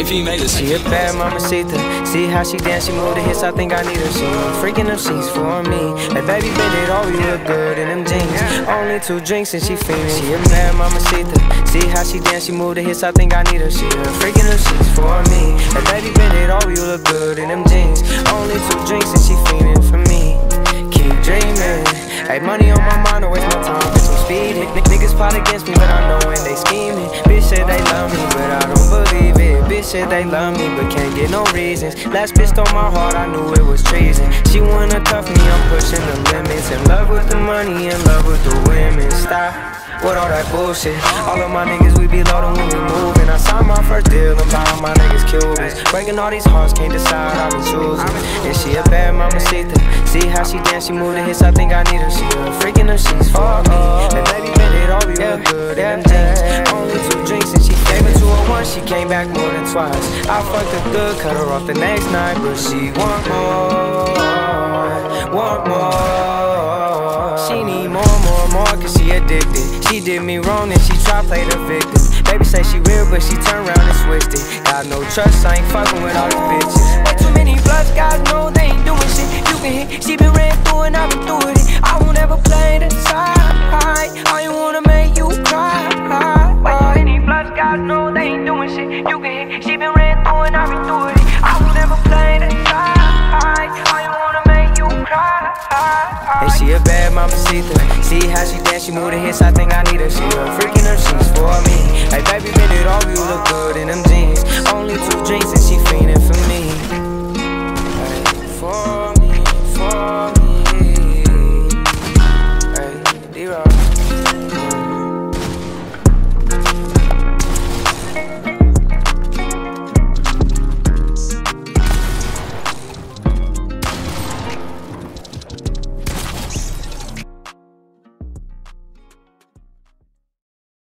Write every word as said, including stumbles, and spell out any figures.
female. She a bad Mamacita. See how she dance, she move the hips, I think I need her. She freaking them sheets for me. Like, baby, bend it all, you look good in them jeans. Only two drinks and she feeling. She a bad Mamacita. See how she dance, she move the hips, I think I need her. She freaking them sheets for me. Like, baby, bend it all, you look good in them jeans. Only two drinks and she feeling for me. Keep dreaming. Hey, money on my mind, don't waste my time with some speeding. Niggas plot against me, but I know when they scheming. Bitch said they love me, but I don't believe it. Bitch said they love me, but can't get no reasons. Last bitch stole my heart, I knew it was treason. She wanna cuff me, I'm pushing the limits. In love with the money, in love with the women. Stop with all that bullshit. All of my niggas, we be loaded when we moving. I signed my first deal, and buying my niggas Cubans. Breaking all these hearts, can't decide, I've been choosing. And she a bad Mamacita. See how she dance, she move the hips, I think I need her. She a freaking them sheets for me. And baby, bend it all, we look good in them jeans. Only two drinks and she gave it to her once, she came back more than twice. I fucked her good, cut her off the next night, but she want more, want more. She need more, more, more, cause she addicted. She did me wrong and she try play the victim. Baby say she real, but she turn around and switched it. Got no trust, I ain't fucking with all these bitches. Way too many bloods, guys know they ain't doing shit. You can hit, she been ran through and I been through with it. I won't ever play the side. I ain't wanna make you cry. Way too many bloods, guys know they ain't doing shit. You can hit, she been ran through and I been through with it. I won't ever play the side. I ain't wanna make you cry. And she a bad Mamacita. See how she dance, she move the hips, I think I need her. She a freaking them sheets for me. Hey baby, bend it all, you look good in them jeans. Only two drinks and she fiending for me. Hey, for me, for me.